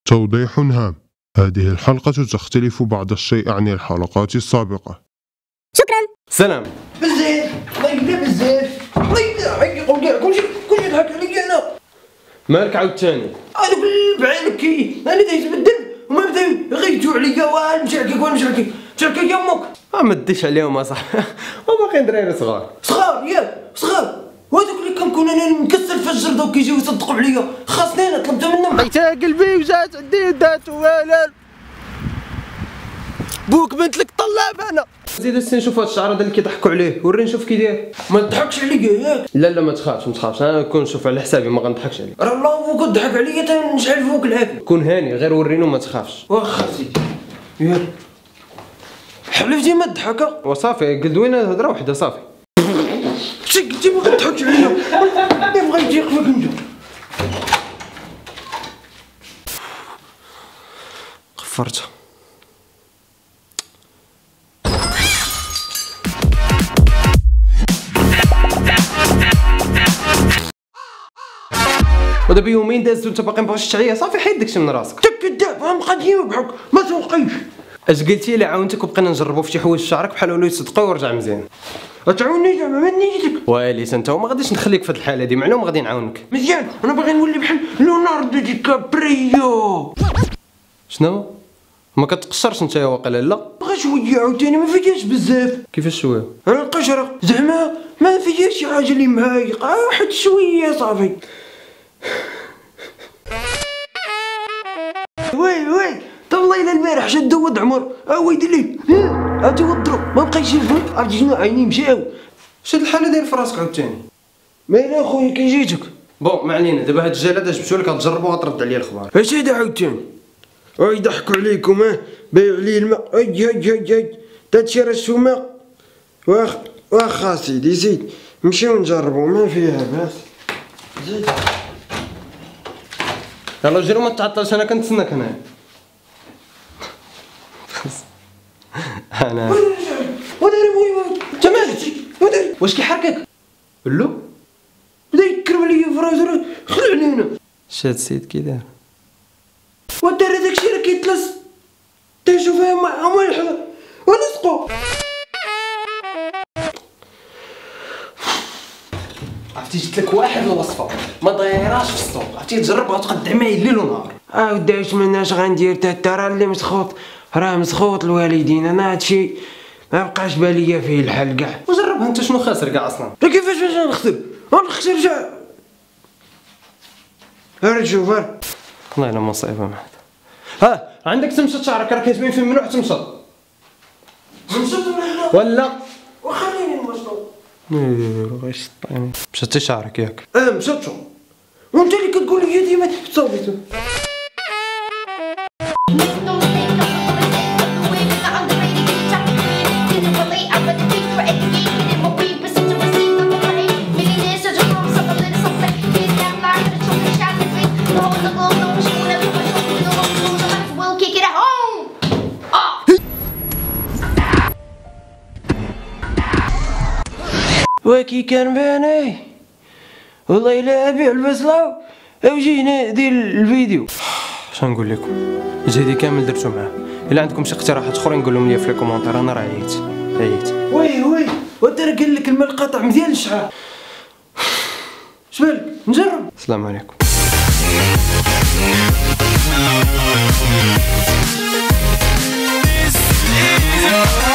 توضيح هام: هذه الحلقة تختلف بعض الشيء عن الحلقات السابقة. شكرا. سلام. بزاف الله يبدا بزاف الله يبدا كلشي يضحك عليا انا. مالك عاوتاني؟ هذوك البعالك انا تيتبدل وما بدا غيجوا عليا ونمشي تشاركك يا امك. ما ديش عليهم اصاحبي. وباقي دراري صغار ياك صغار. وهذوك اللي كنكون انا مكسر في الجرده وكيجيو يصدقوا عليا خاصني انا طلبت منهم. حيت قلبي وجات عندي دات والال بوك بنت لك طلاب انا. زيد نشوف هاد الشعر هذا اللي كيضحكوا عليه وريني نشوف كي داير. ما تضحكش عليا ياك. لا ما تخافش انا نكون نشوف على حسابي ما غنضحكش عليك. راه الله فوق تضحك عليا تنشعل فوق العافيه. كون هاني غير وريني وما تخافش. واخا سيدي ياك حلفتي ما تضحك وصافي قلدوينا هضره وحده صافي. قلتي ما غتضحكش عليا اللي بغا يجي يقفك انت. غفرتها. ودابا يومين دازت وانت باقي مبغيتش تعيا صافي حيد داكشي من راسك. انت كذاب غنبقى ديما بحك ما توقيش. اش قلتي لي عاونتك وبقينا نجربوا في شي حوايج في شعرك بحال ولو يصدقوا ورجع مزيان. تعاوني زعما ما نيتك. واليس انت وما غاديش نخليك في هاد الحاله هادي معلوم غادي نعاونك. مزيان انا باغي نولي بحال ليوناردو دي كابريو. شنو؟ ما كتقشرش نتايا واقيلا لا؟ بغا شويه عاوتاني ما فيهاش بزاف. كيفاش شويه؟ انا القشره زعما ما فيهاش شي حاجه اللي مهايقه واحد شويه صافي. وي طب والله الا البارح شد ود عمر ويدي ليه هاتي وضرو ما بقايش يفهم. عرفتي شنو عيني مشاو. شاد الحاله داير في راسك عاوتاني. مالا خويا كي جيتك. بون ما علينا دابا هاد الجلاد اش جبتو لك غتجربوا وغترد عليا الخبار. اش هذا عاوتاني؟ يضحكوا عليكم بايع لي الماء هاي هادشي راه السماء. واخا سيدي زيد نمشيو نجربو ما فيها باس. زيد يلا جيرو ما تعطلش انا كنتسناك هنايا. انا وداري بوي انت مالك وداري واش كيحركك؟ بلو بدا يكرم عليا في راسو خلعني هنا. شاد السيد كي داير؟ وداري داكشي راه كيتلص تشوف هما الحظ ونسقو. عرفتي جبت لك واحد الوصفه ما دايراش في السوق. عرفتي تجربها وتقدع معايا الليل ونهار. ودي اش مناش غندير تا راه اللي مسخوط راه مسخوط الوالدين. انا هادشي ما بقاش باليا فيه الحل كاع. وجربها انت شنو خاسر كاع اصلا؟ كيفاش باش نخسر جا هاد شوف والله الا مصيبه مع هذا. عندك تمشط شعرك راه كيتبين فيه ممنوع تمشط ولا وخليني نمشطو. غير شطاني مشطتي شعرك ياك؟ مشطو وانت اللي كتقول لي ديما صوبيتو. وكي كان باني والله الا ابيع البصله وجينا دير الفيديو. اش نقول لكم جهدي كامل درتو معاه. الا عندكم شي اقتراحات اخرين قولهم لي في لي كومونتير. انا راه عييت. وي ودار قال لك الماء القطع مزيان للشعر. شبالك نجرب. السلام عليكم.